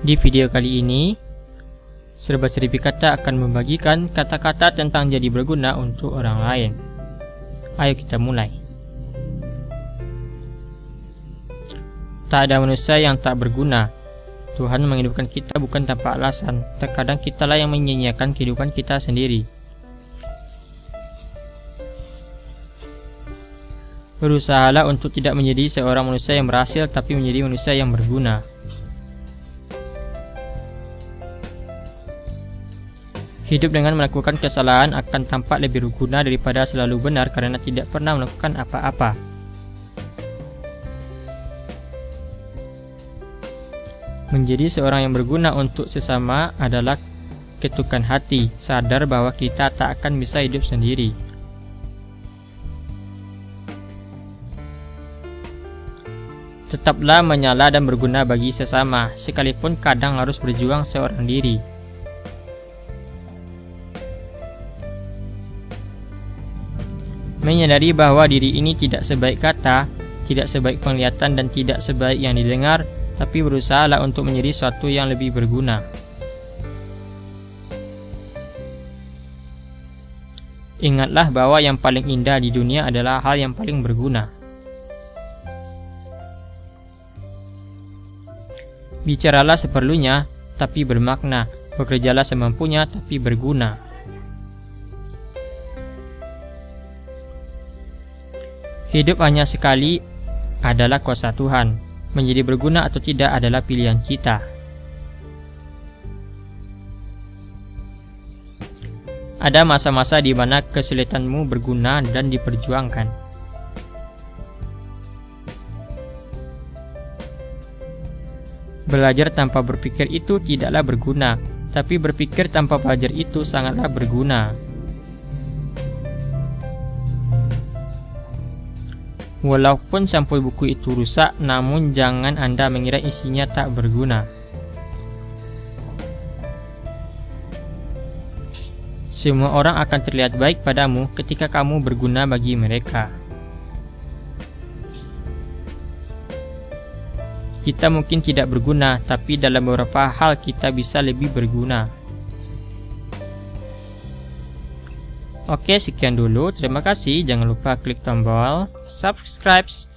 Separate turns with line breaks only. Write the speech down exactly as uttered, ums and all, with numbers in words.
Di video kali ini, Serba Seribu Kata akan membagikan kata-kata tentang jadi berguna untuk orang lain. Ayo kita mulai. Tak ada manusia yang tak berguna. Tuhan menghidupkan kita bukan tanpa alasan. Terkadang kitalah yang menyia-nyiakan kehidupan kita sendiri. Berusahalah untuk tidak menjadi seorang manusia yang berhasil, tapi menjadi manusia yang berguna. Hidup dengan melakukan kesalahan akan tampak lebih berguna daripada selalu benar karena tidak pernah melakukan apa-apa. Menjadi seorang yang berguna untuk sesama adalah ketukan hati, sadar bahwa kita tak akan bisa hidup sendiri. Tetaplah menyala dan berguna bagi sesama, sekalipun kadang harus berjuang seorang diri. Menyadari bahwa diri ini tidak sebaik kata, tidak sebaik penglihatan, dan tidak sebaik yang didengar, tapi berusahalah untuk menjadi sesuatu yang lebih berguna. Ingatlah bahwa yang paling indah di dunia adalah hal yang paling berguna. Bicaralah seperlunya, tapi bermakna. Bekerjalah semampunya, tapi berguna. Hidup hanya sekali adalah kuasa Tuhan. Menjadi berguna atau tidak adalah pilihan kita. Ada masa-masa di mana kesulitanmu berguna dan diperjuangkan. Belajar tanpa berpikir itu tidaklah berguna, tapi berpikir tanpa belajar itu sangatlah berguna. Walaupun sampul buku itu rusak, namun jangan Anda mengira isinya tak berguna. Semua orang akan terlihat baik padamu ketika kamu berguna bagi mereka. Kita mungkin tidak berguna, tapi dalam beberapa hal kita bisa lebih berguna. Oke, sekian dulu. Terima kasih. Jangan lupa klik tombol subscribe